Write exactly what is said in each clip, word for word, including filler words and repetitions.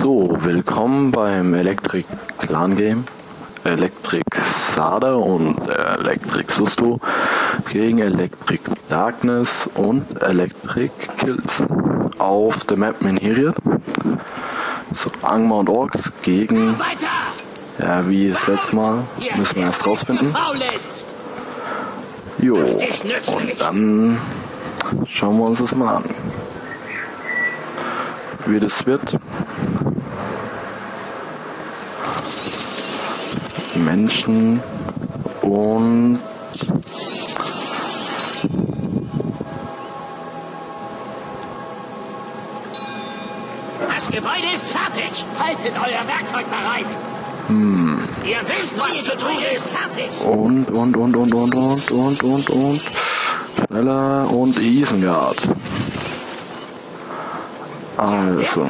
So, willkommen beim Electric Clan Game. Electric Sada und Electric Susto gegen Electric Darkness und Electric Kills auf der Map Minheriad. So, Angmar und Orks gegen, ja, wie das letzte Mal, müssen wir erst rausfinden. Jo, und dann schauen wir uns das mal an, wie das wird. Menschen und das Gebäude ist fertig. Haltet euer Werkzeug bereit. Hm. Ihr wisst, was zu tun ist. Fertig. Und, und, und, und, und, und, und, und, und. Schneller und Isengard. Also.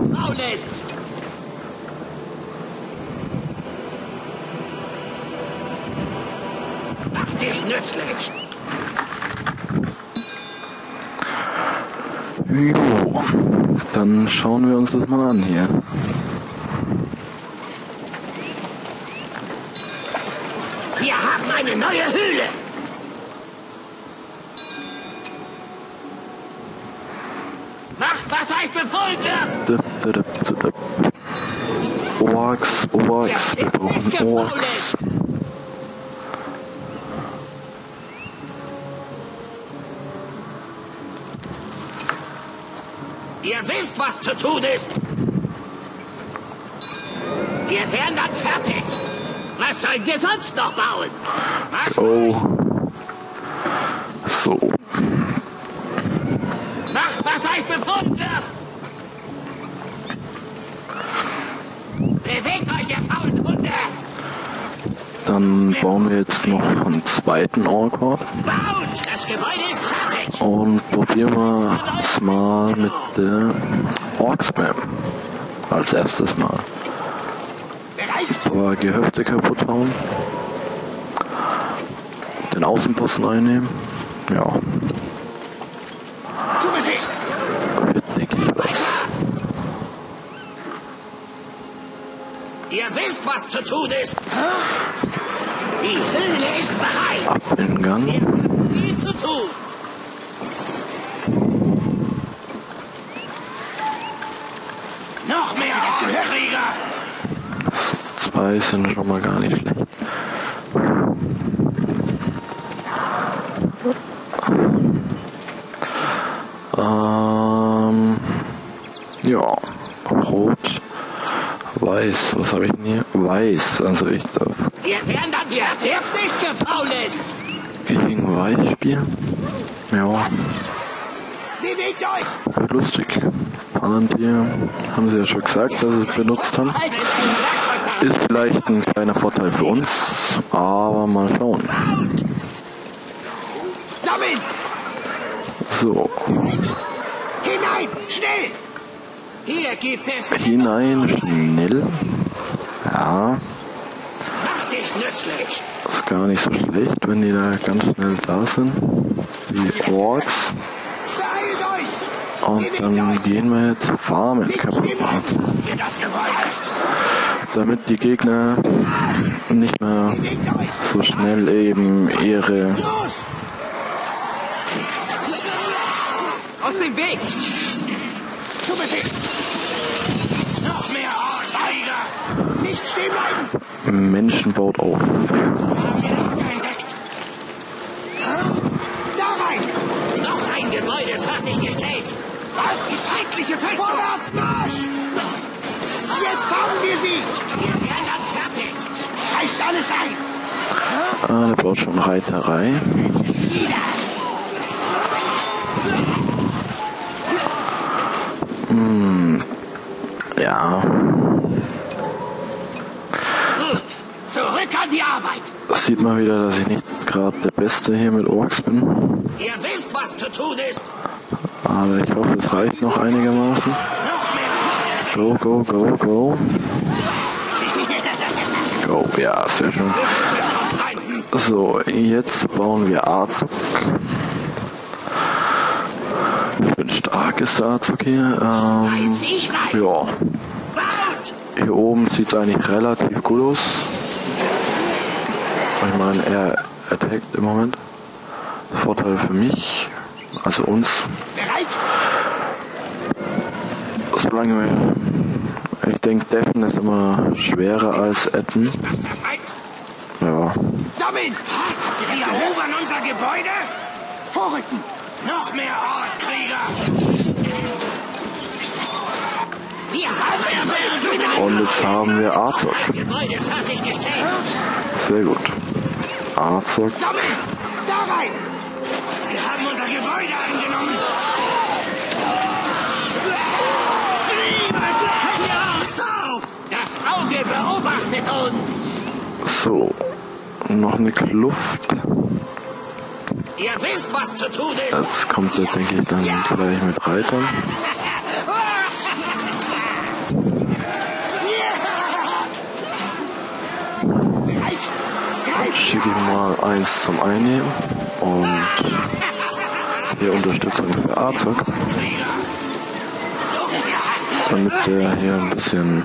Mach dich nützlich. Jo. Dann schauen wir uns das mal an hier. Wir haben eine neue Höhle. Macht, was euch befohlen wird. Orks, Orks, wir brauchen Orks. Ihr wisst, was zu tun ist. Wir wären dann fertig. Was sollen wir sonst noch bauen? Macht Oh. So. Macht, was euch befohlen wird. Bewegt euch, ihr faulen Hunde. Dann bauen wir jetzt noch einen zweiten Ork-Hort. Baut! Das Gebäude ist fertig. Und probieren wir es mal mit der Ork-Spam. Als erstes Mal. Bereit? Aber Gehöfte kaputt hauen. Den Außenposten einnehmen. Ja. Zu Besicht. Wird, denke ich, was. Ihr wisst, was zu tun ist. Die Höhle ist bereit. Ab in den Gang. Wir haben viel zu tun. Noch mehr Krieger. Zwei sind schon mal gar nicht schlecht. Ähm, ja, rot, weiß, was habe ich denn hier? Weiß, also ich darf Wir werden dann fertig. Nicht gefaulenzt. gegen Weiß spielen. Ja, Bewegt euch. wird lustig. Palantir, haben sie ja schon gesagt, dass sie es benutzt haben. Haltet euer Werkzeug bereit. Ist vielleicht ein kleiner Vorteil für uns, aber mal schauen. Sammeln. So, Hinein. Schnell. Hier gibt es. hinein, schnell. Ja, Mach dich nützlich. ist gar nicht so schlecht, wenn die da ganz schnell da sind. Die Orks. Beeilt euch. Und dann gehen wir jetzt Farmen Nicht kaputt schlimmer machen, für das Gebäude. damit die Gegner nicht mehr Bewegt euch. so schnell eben ihre Los. Aus dem Weg. Zu Besicht. Noch mehr Ork. Nicht stehen bleiben. Menschen baut auf. Haben wir noch entdeckt. Da rein. Noch ein Gebäude fertiggestellt. Was? Die feindliche Festung. Vorwärts, Marsch. Jetzt haben wir sie. Wir werden dann fertig. Reißt alles ein. Ah, der baut schon Reiterei. Wieder. Hm, ja, Gut. Zurück an die Arbeit. das sieht man wieder, dass ich nicht gerade der Beste hier mit Orks bin. Ihr wisst, was zu tun ist. Aber ich hoffe, es reicht noch einigermaßen. Noch mehr. Go, go, go, go. Go, ja, sehr schön. So, jetzt bauen wir Azog. Ich bin stark, ist der Azog hier. Ähm, Weiß ich weiß. ja. Was? Hier oben sieht es eigentlich relativ gut aus. Ich meine, er attackt im Moment. Vorteil für mich, also uns. Bereit? Solange wir, ich denke, Deffen ist immer schwerer als Adden. Ja. Sammeln! Was? Sie erobern unser Gebäude? Vorrücken! Noch mehr Ortkrieger! Wir haben Und jetzt haben wir Arzog. Gebäude fertiggestellt! Sehr gut. Arzog. Sammeln! Da rein! Sie haben unser Gebäude eingenommen! Auf! Das Auge beobachtet uns! So. Noch eine Kluft. Ihr wisst, was zu tun ist! Jetzt kommt er, denke ich, dann gleich mit Reitern. Schicke ich mal eins zum Einnehmen und hier Unterstützung für Arzog, damit der hier ein bisschen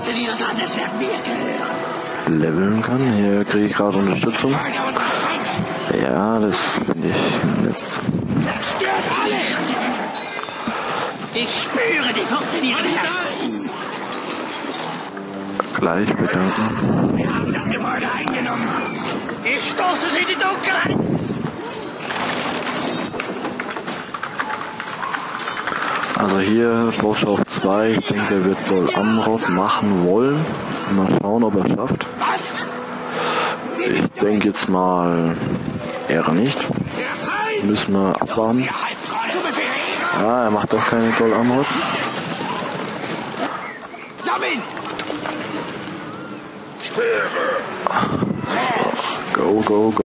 leveln kann. Hier kriege ich gerade Unterstützung. Ja, das finde ich nett. Zerstört alles! Ich spüre die funktionierende Assassin. Gleich bedanken. Wir haben das Gebäude eingenommen. Ich stoße sie in die Dunkelheit. Also hier Botschaft zwei, ich denke, der wird Dol Amroth machen wollen. Mal schauen, ob er es schafft. Was? Ich denke jetzt mal eher nicht. Der Feind! Müssen wir abwarten. Ihr Halbtreu! Zu Befehl! Ja, er macht doch keine Dol Amroth. Sammeln! Spüre! Go, go, go.